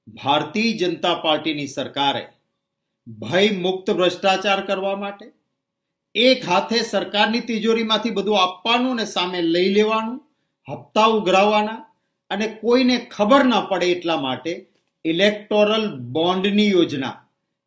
ભારતીય જનતા પાર્ટીની સરકારે ભય મુક્ત ભ્રષ્ટાચાર કરવા માટે એક હાથે સરકારની તિજોરીમાંથી બધું આપવાનું ને સામે લઈ લેવાનું, હપ્તા ઉઘરાવવાના અને કોઈને ખબર ના પડે એટલા માટે ઇલેક્ટોરલ બોન્ડની યોજના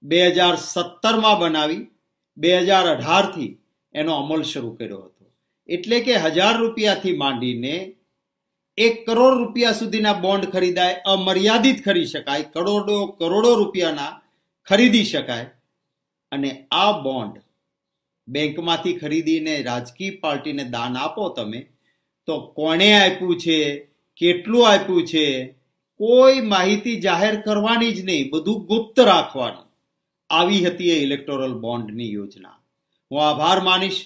2017માં બનાવી 2018થી એનો અમલ શરૂ કર્યો હતો. એટલે કે 1000 રૂપિયાથી માંડીને 1 કરોડ રૂપિયા સુધીના બોન્ડ ખરીદાય, અમર્યાદિત ખરીદી શકાય, કરોડો રૂપિયાના ખરીદી શકાય. અને આ બોન્ડ બેંકમાંથી ખરીદીને રાજકીય પાર્ટીને દાન આપો તમે તો કોણે આપ્યું છે, કેટલું આપ્યું છે, કોઈ માહિતી જાહેર કરવાની જ નહીં, બધું ગુપ્ત રાખવાનું. આવી હતી એ ઇલેક્ટોરલ બોન્ડની યોજના. હું આભાર માનીશ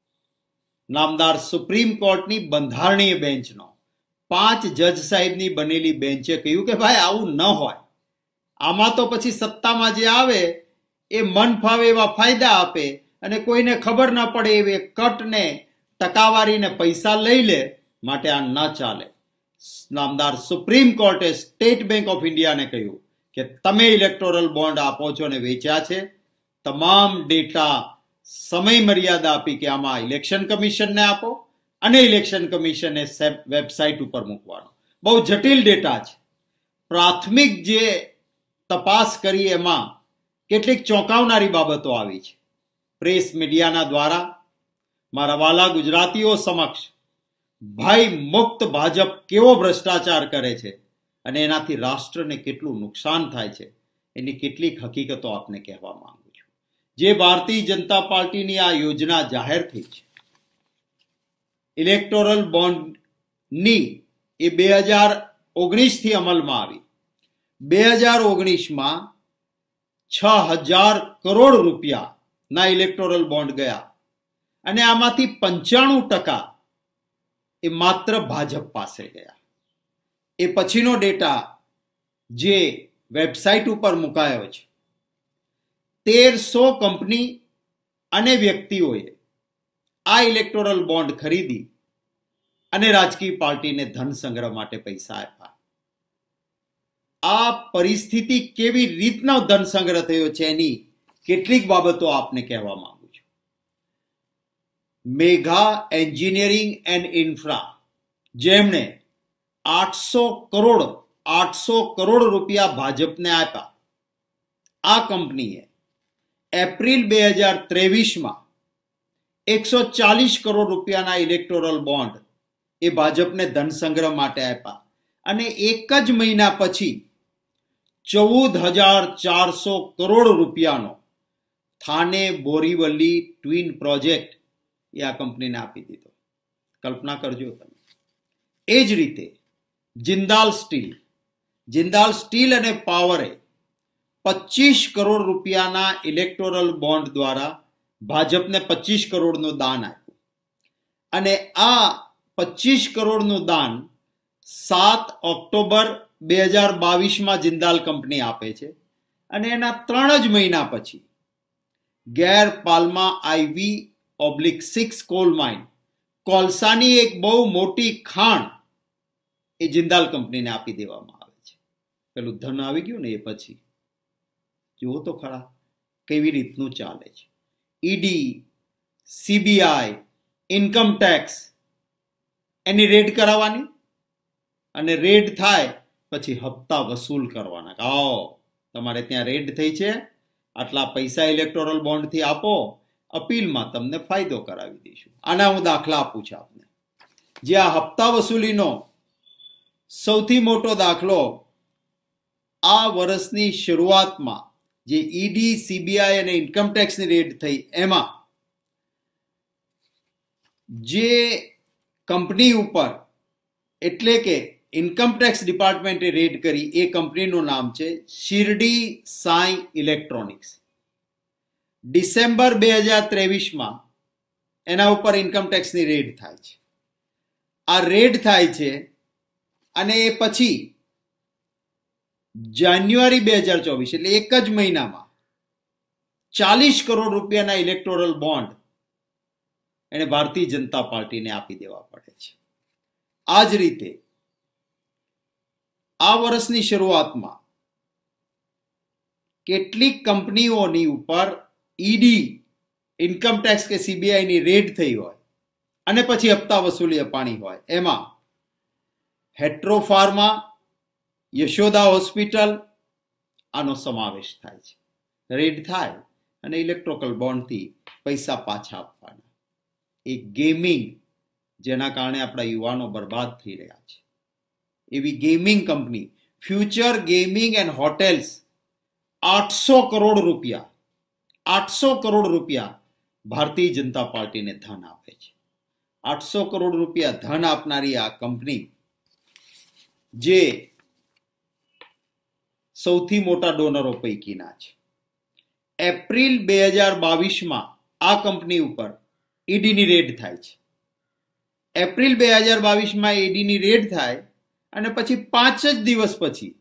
નામદાર સુપ્રીમ કોર્ટની બંધારણીય બેન્ચનો. 5 જજ સાહેબની બનેલી બેન્ચે કહ્યું કે ભાઈ આવું ન હોય. આમાં તો પછી સત્તામાં જે આવે એ મન ફાવે એવા ફાયદા આપે અને કોઈને ખબર ના પડે એવી કટને ટકાવારીને પૈસા લઈ લે, માટે આ ન ચાલે. નામદાર સુપ્રીમ કોર્ટે સ્ટેટ બેંક ઓફ ઇન્ડિયાને કહ્યું કે તમે ઇલેક્ટોરલ બોન્ડ આપો છો અને વેચ્યા છે, તમામ ડેટા સમય મર્યાદા આપી કે આમાં ઇલેક્શન કમિશનને આપો અને ઇલેક્શન કમિશને વેબસાઇટ ઉપર મૂકવાનો. બહુ જટિલ ડેટા છે. પ્રાથમિક જે તપાસ કરી એમાં કેટલીક ચોંકાવનારી બાબતો આવી છે. પ્રેસ મીડિયાના દ્વારા મારા વાલા ગુજરાતીઓ સમક્ષ ભય મુક્ત ભાજપ કેવો ભ્રષ્ટાચાર કરે છે અને એનાથી રાષ્ટ્રને કેટલું નુકસાન થાય છે એની કેટલીક હકીકતો આપને કહેવા માંગુ છું. જે ભારતીય જનતા પાર્ટીની આ યોજના જાહેર થઈ છે ઇલેક્ટોરલ બોન્ડની, એ 2019થી અમલમાં આવી. 2019માં 6000 કરોડ રૂપિયાના ઇલેક્ટોરલ બોન્ડ ગયા અને આમાંથી 95% એ માત્ર ભાજપ પાસે ગયા. એ પછીનો ડેટા જે વેબસાઇટ ઉપર મુકાયો છે, 1300 કંપની અને વ્યક્તિઓએ આ ઇલેક્ટોરલ બોન્ડ ખરીદી અને રાજકીય પાર્ટીને ધન સંગ્રહ માટે પૈસા આપ્યા. આ પરિસ્થિતિ કેવી રીતનો ધન સંગ્રહ થયો છે એની કેટલીક બાબતો આપને કહેવા માંગુ છું. મેઘા એન્જિનિયરિંગ એન્ડ ઇન્ફ્રા, જેમણે 800 કરોડ રૂપિયા ભાજપને આપ્યા, આ કંપનીએ એપ્રિલ 2023માં 140 કરોડ રૂપિયાના ઇલેક્ટોરલ બોન્ડ એ ભાજપને ધન સંગ્રહ માટે આપ્યા અને એક જ મહિના પછી 14400 કરોડ રૂપિયાનો થાને બોરીવલી ટ્વિન પ્રોજેક્ટ એ આ કંપનીને આપી દીધો. કલ્પના કરજો તમે. એ જ રીતે જિંદાલ સ્ટીલ અને પાવરે 25 કરોડ રૂપિયાના ઇલેક્ટોરલ બોન્ડ દ્વારા ભાજપને 25 કરોડનું દાન આપ્યું અને આ 25 કરોડનું દાન 7 ઓક્ટોબર 2022માં જિંદાલ કંપની આપે છે અને એના 3 જ મહિના પછી ગેર પાલ્મા IV/6 કોલ માઇન, કોલસાની એક બહુ મોટી ખાણ એ જિંદાલ કંપનીને આપી દેવામાં આવે છે. પેલું ધન આવી ગયું ને એ પછી જુઓ તો ખરા કેવી રીતનું ચાલે છે. ઈડી, CBI, ઇન્કમ ટેક્સ એની રેડ કરાવવાની અને રેડ થાય પછી હપ્તા વસૂલ કરવાના. આવો તમારે ત્યાં રેડ થઈ છે, આટલા પૈસા ઇલેક્ટોરલ બોન્ડથી આપો, અપીલમાં તમને ફાયદો કરાવી દઈશું. આના હું દાખલા આપું છું આપને. જે આ હપ્તા વસૂલીનો સૌથી મોટો દાખલો આ વર્ષની શરૂઆતમાં જે ઈડી, CBI અને ઇન્કમ ટેક્સની રેડ થઈ, એમાં જે કંપની ઉપર એટલે કે ઇન્કમ ટેક્સ ડિપાર્ટમેન્ટે રેડ કરી એ કંપનીનું નામ છે શિરડી સાઈ ઇલેક્ટ્રોનિક્સ. ડિસેમ્બર 2023માં એના ઉપર ઇન્કમ ટેક્સની રેડ થાય છે. આ રેડ થાય છે અને એ પછી જાન્યુઆરી 2024 એટલે એક જ મહિનામાં 40 કરોડ રૂપિયાના ઇલેક્ટોરલ બોન્ડ એને ભારતીય જનતા પાર્ટીને આપી દેવા પડે છે. આ જ રીતે આ વર્ષની શરૂઆતમાં કેટલીક કંપનીઓની ઉપર ઈડી ઇન્કમટેક્સ કે સીબીઆઈની રેડ થઈ હોય અને પછી હપ્તા વસૂલી અપાણી હોય, એમાં હેટ્રોફાર્મા, યશોદા હોસ્પિટલ આનો સમાવેશ થાય છે. રેડ થાય અને ઇલેક્ટ્રોકલ બોન્ડથી પૈસા પાછા આપવાના. એ ગેમિંગ, જેના કારણે આપણા યુવાનો બરબાદ થઈ રહ્યા છે, એવી gaming company future gaming and hotels 800 crore રૂપિયા ભારતીય જનતા પાર્ટીને ધન આપે છે. 800 કરોડ રૂપિયા ધન આપનારી આ કંપની, જે સૌથી મોટા ડોનરો પૈકીના છે, એપ્રિલ 2022માં આ કંપની ઉપર ઈડીની રેડ થાય છે. એપ્રિલ 2022માં ઈડીની રેડ થાય અને પછી 5 જ દિવસ પછી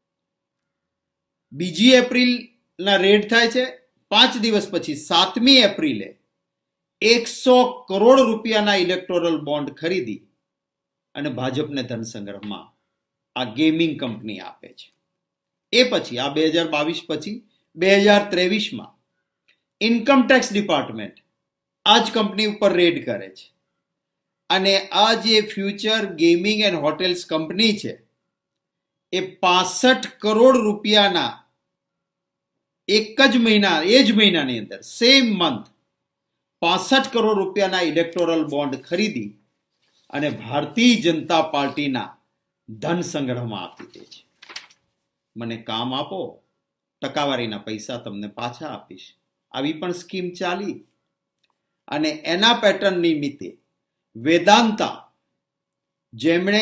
2 એપ્રિલના રેડ થાય છે. 5 દિવસ પછી 7મી એપ્રિલે 100 કરોડ રૂપિયાના ઇલેક્ટોરલ બોન્ડ ખરીદી અને ભાજપને ધન સંગ્રહમાં આ ગેમિંગ કંપની આપે છે. એ પછી આ 2022 પછી 2023માં ઇન્કમટેક્સ ડિપાર્ટમેન્ટ આ જ કંપની ઉપર રેડ કરે છે અને આ જે future gaming and hotels company છે, એ 65 કરોડ રૂપિયાના એક જ મહિના, એ જ મહિનાની અંદર, સેમ મંથ, 65 કરોડ રૂપિયાના ઇલેક્ટોરલ બોન્ડ ખરીદી અને ભારતીય જનતા પાર્ટીના ધન સંગ્રહમાં આપી દે છે. મને કામ આપો, ટકાવારીના પૈસા તમને પાછા આપીશ, આવી પણ સ્કીમ ચાલી. અને એના પેટર્ન નિમિત્તે વેદાંતા, જેમણે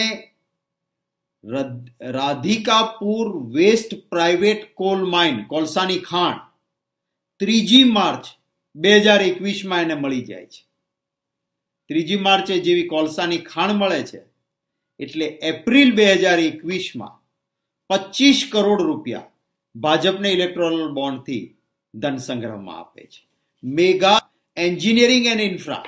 Radhikapur west private coal mine, કોલસાની ખાણ, 3 માર્ચ 2021માં એને મળી જાય છે. 3 માર્ચે જેવી કોલસાની ખાણ મળે છે એટલે એપ્રિલ 2021માં 25 કરોડ રૂપિયા ભાજપને ઇલેક્ટોરલ બોન્ડથી ધન સંગ્રહમાં આપે છે. Mega engineering and infra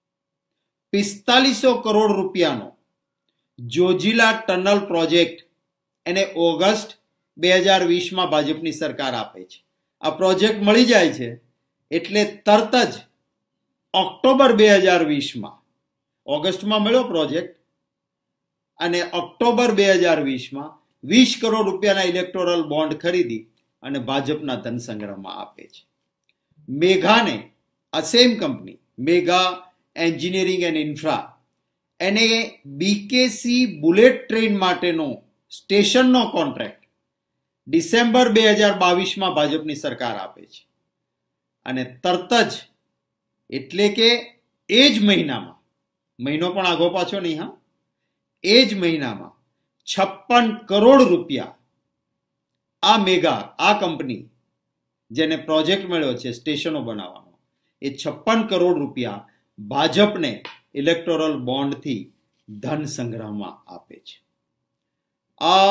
4500 crore રૂપિયાનો જોજીલા ટનલ પ્રોજેક્ટ એને ઓગસ્ટ 2020માં ભાજપની સરકાર આપે છે. આ પ્રોજેક્ટ મળી જાય છે એટલે તરત જ ઓક્ટોબર 2020માં, ઓગસ્ટમાં મળ્યો પ્રોજેક્ટ અને ઓક્ટોબર 2020માં 20 કરોડ રૂપિયાના ઇલેક્ટોરલ બોન્ડ ખરીદી અને ભાજપના ધન સંગ્રહમાં આપે છે. મેઘાને, આ same company mega engineering and infra, એને બીકેસી બુલેટ ટ્રેન માટેનો સ્ટેશનનો કોન્ટ્રાક્ટ ડિસેમ્બર 2022માં ભાજપની સરકાર આપે છે અને તરત જ, એટલે કે એ જ મહિનામાં, મહિનો પણ આગો પાછો નહીં, હા, એ જ મહિનામાં 56 કરોડ રૂપિયા આ મેગા, આ કંપની જેને પ્રોજેક્ટ મળ્યો છે સ્ટેશનો બનાવવાનો, એ 56 કરોડ રૂપિયા ભાજપને ઇલેક્ટોરલ બોન્ડથી ધન સંગ્રહમાં આપે છે. આ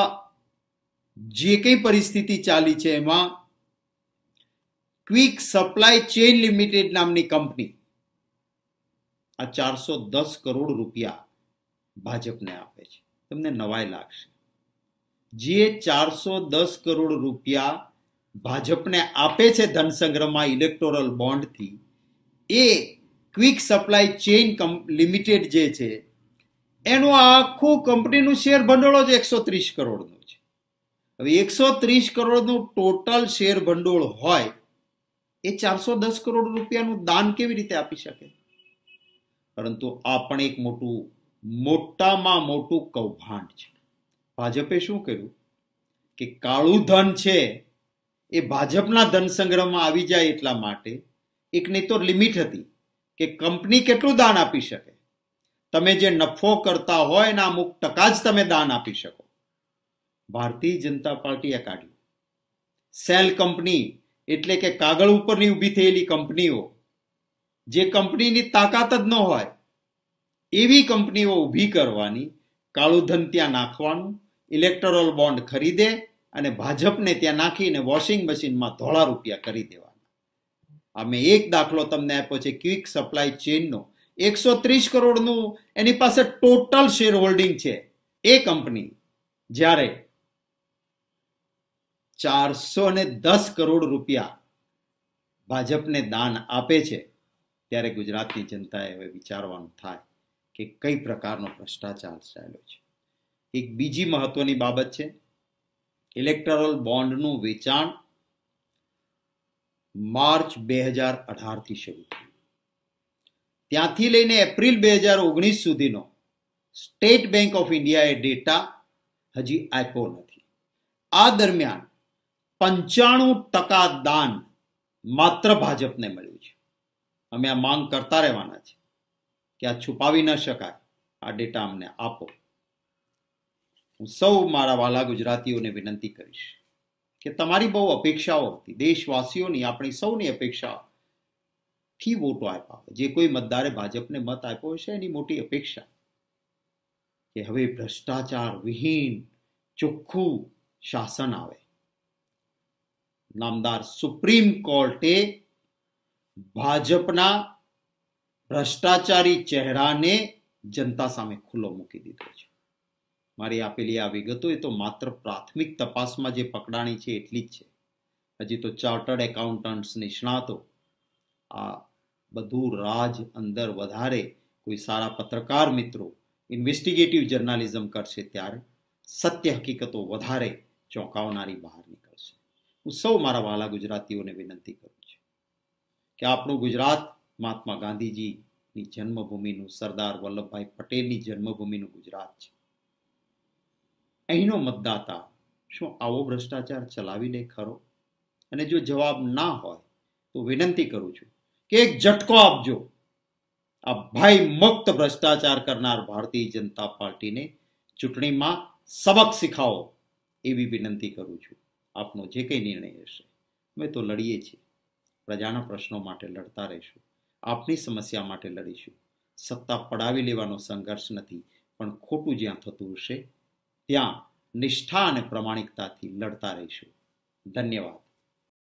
જે કઈ પરિસ્થિતિ ચાલી છે એમાં ક્વિક સપ્લાય ચેઇન લિમિટેડ નામની કંપની આ 410 કરોડ રૂપિયા ભાજપને આપે છે. તમને નવાઈ લાગશે, જે 410 કરોડ રૂપિયા ભાજપને આપે છે ધન સંગ્રહમાં ઇલેક્ટોરલ બોન્ડથી, એ ક્વિક સપ્લાય ચેઇન લિમિટેડ જે છે એનું આખું કંપનીનું શેર ભંડોળ જ 130 કરોડનું છે. હવે 130 કરોડનું ટોટલ શેર ભંડોળ હોય, એ 410 કરોડ રૂપિયાનું દાન કેવી રીતે આપી શકે? પરંતુ આ પણ એક મોટામાં મોટું કૌભાંડ છે. ભાજપે શું કર્યું કે કાળું ધન છે એ ભાજપના ધન સંગ્રહમાં આવી જાય એટલા માટે એક નહીં તો લિમિટ હતી કે કંપની કેટલું દાન આપી શકે. તમે જે નફો કરતા હોય એના અમુક ટકા જ તમે દાન આપી શકો. ભારતીય જનતા પાર્ટીએ કાઢ્યું. સેલ કંપની એટલે કે કાગળ ઉપરની ઊભી થયેલી કંપનીઓ, જે કંપનીની તાકાત જ ન હોય એવી કંપનીઓ ઊભી કરવાની, કાળું ધન ત્યાં નાખવાનું, ઇલેક્ટોરલ બોન્ડ ખરીદે અને ભાજપને ત્યાં નાખીને વોશિંગ મશીનમાં ધોળા રૂપિયા કરી દેવાના. અમે એક દાખલો તમને આપ્યો છે ક્વિક સપ્લાય ચેઇનનો. 130 કરોડનું એની પાસે ટોટલ શેર હોલ્ડિંગ છે. એ કંપની જ્યારે 410 કરોડ રૂપિયા ભાજપને દાન આપે છે, ત્યારે ગુજરાતની જનતાએ હવે વિચારવાનું થાય કે કઈ પ્રકારનો ભ્રષ્ટાચાર ચાલ્યો છે. એક બીજી મહત્વની બાબત છે, ઇલેક્ટરલ બોન્ડનું વેચાણ માર્ચ 2018 શરૂ થયું. ત્યાંથી લઈને એપ્રિલ 2019 સુધીનો સ્ટેટ બેંક ઓફ ઇન્ડિયાએ ડેટા હજી આપ્યો નથી. આ દરમિયાન 95% દાન માત્ર ભાજપને મળ્યું છે. અમે આ માંગ કરતા રહેવાના છે કે આ છુપાવી ન શકાય, આ ડેટા અમને આપો. હું સૌ મારા વાલા ગુજરાતીઓને વિનંતી કરીશ કે તમારી બહુ અપેક્ષાઓ હતી, દેશવાસીઓની, આપણી સૌની અપેક્ષા થી વોટો આપ્યા. જે કોઈ મતદારે ભાજપને મત આપ્યો હશે એની મોટી અપેક્ષા કે હવે ભ્રષ્ટાચાર વિહીન ચોખ્ખું શાસન આવે. નામદાર સુપ્રીમ કોર્ટે ભાજપના ભ્રષ્ટાચારી ચહેરાને જનતા સામે ખુલ્લો મૂકી દીધો છે. મારી આપેલી આ વિગતો એ તો માત્ર પ્રાથમિક તપાસમાં જે પકડાણી છે એટલી જ છે. હજી તો ચાર્ટર્ડ એકાઉન્ટન્ટ્સ, નિષ્ણાતો આ બધું રાજ અંદર વધારે કોઈ સારા પત્રકાર મિત્રો ઇન્વેસ્ટિગેટિવ જર્નાલિઝમ કરશે ત્યારે સત્ય હકીકતો વધારે ચોંકાવનારી બહાર નીકળશે. હું સૌ મારા વાલા ગુજરાતીઓને વિનંતી કરું છું કે આપણું ગુજરાત મહાત્મા ગાંધીજીની જન્મભૂમિનું, સરદાર વલ્લભભાઈ પટેલની જન્મભૂમિનું ગુજરાત છે. અહીંનો મતદાતા શું આવો ભ્રષ્ટાચાર ચલાવી લે ખરો? અને જો જવાબ ના હોય તો વિનંતી કરું છું કે એક ઝટકો આપજો. આ ભય મુક્ત ભ્રષ્ટાચાર કરનાર ભારતીય જનતા પાર્ટીને ચૂંટણીમાં સબક શીખાવો એવી વિનંતી કરું છું. આપનો જે કંઈ નિર્ણય હશે, અમે તો લડીએ છીએ, પ્રજાના પ્રશ્નો માટે લડતા રહીશું, આપની સમસ્યા માટે લડીશું. સત્તા પડાવી લેવાનો સંઘર્ષ નથી, પણ ખોટું જ્યાં થતું હશે ત્યાં નિષ્ઠા અને પ્રમાણિકતાથી લડતા રહીશું. ધન્યવાદ.